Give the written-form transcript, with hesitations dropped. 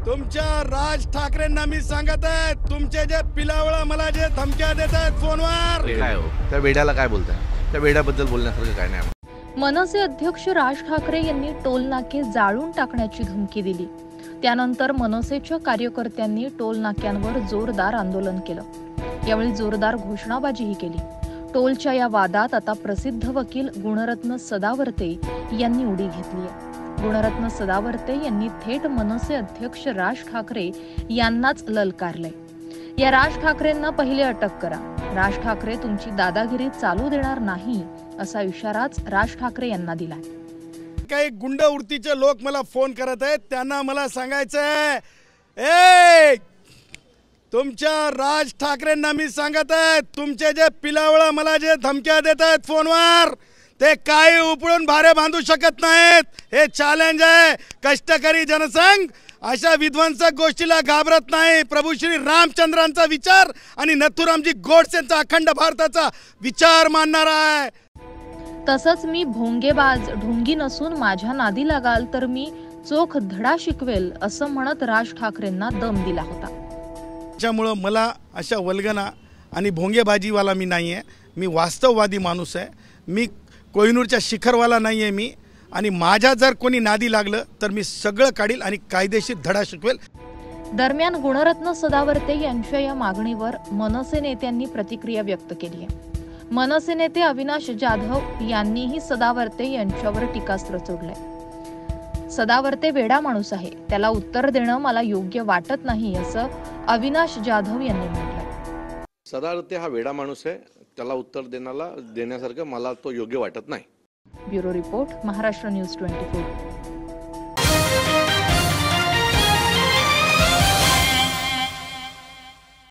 तुमच्या राज ठाकरेंना मी सांगत आहे, तुमचे जे पिलावळा मला जे धमक्या देत आहेत फोनवर, काय हो त्या वेड्याला काय बोलताय? त्या वेड्याबद्दल बोलण्यासारखं काय नाही. मनसे अध्यक्ष राज ठाकरे यांनी टोल नाके जाळून टाकण्याची धमकी दिली. त्यानंतर मनसेच्या कार्यकर्त्यांनी टोल नाक्यांवर जोरदार आंदोलन केलं. यावेळी जोरदार घोषणाबाजीही केली. टोलच्या या वादात आता प्रसिद्ध वकील गुणरत्न सदावर्ते यांनी उडी घेतली आहे. गुणरत्न सदावर्ते यांनी थेट मनसे अध्यक्ष राज ठाकरे यांनाच ललकारलंय. या राज ठाकरेंना पहिले अटक करा. राज ठाकरे तुमची दादागिरी चालू देणार नाही असा इशाराच राज ठाकरे यांना दिलाय. काही गुंड वृत्तीचे लोक मला फोन करत आहेत, त्यांना मला सांगायचंय, ए तुमच्या राज ठाकरेंना मी सांगत आहे, तुमचे जे पिलावळा मला जे धमक्या देत आहेत फोनवर, ते काही उपळून भारे बांधू शकत नाहीत. हे चॅलेंज आहे. कष्टकरी जनसंघ अशा विध्वंसक गोष्टीला घाबरत नाही. प्रभू श्री रामचंद्रांचा विचार आणि नथुरामजी गोडसेंचा अखंड भारताचा विचार मानणारा आहे. तसंच मी भोंगेबाज ढोंगी नसून माझ्या नादी लागाल तर मी चोख धडा शिकवेल असं म्हणत राज ठाकरेंना दम दिला होता. त्यामुळे मला अशा वल्गना आणि भोंगेबाजीवाला मी नाही आहे. मी वास्तववादी माणूस आहे. मी कोहिनूरच्या शिखरवाला नाही आहे मी. आणि माझ्या जर कोणी नादी लागलं तर मी सगळं काढील आणि कायदेशीर धडा शिकवेल. दरम्यान गुणरत्न सदावर्ते यांच्या या मागणीवर मनसे नेत्यांनी प्रतिक्रिया व्यक्त केली आहे. मनसे नेते अविनाश जाधव यांनीही सदावर्ते यांच्यावर टीकास्त्र सोडलंय. सदावर्ते वेडा माणूस आहे, त्याला उत्तर देणं मला योग्य वाटत नाही असं अविनाश जाधव यांनी म्हटलं. सदावर्ते हा वेडा माणूस आहे, त्याला उत्तर देण्यासारखं मला तो योग्य वाटत नाही. Bureau report, Maharashtra news 24.